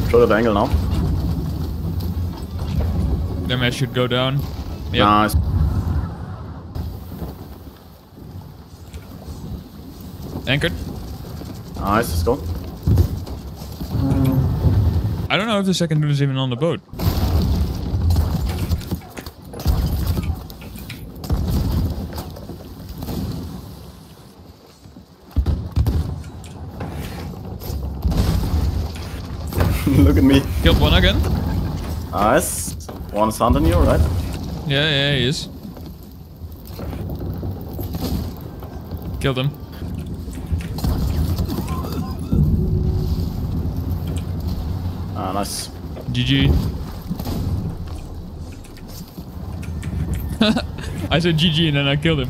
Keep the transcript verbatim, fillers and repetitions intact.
Show the angle now. Damage should go down. Yep. Nice. Anchored. Nice, let's go. I don't know if the second dude is even on the boat. Look at me. Killed one again. Nice. One sound on you, right? Yeah, yeah, he is. Killed him. Ah, nice. G G. I said G G and then I killed him.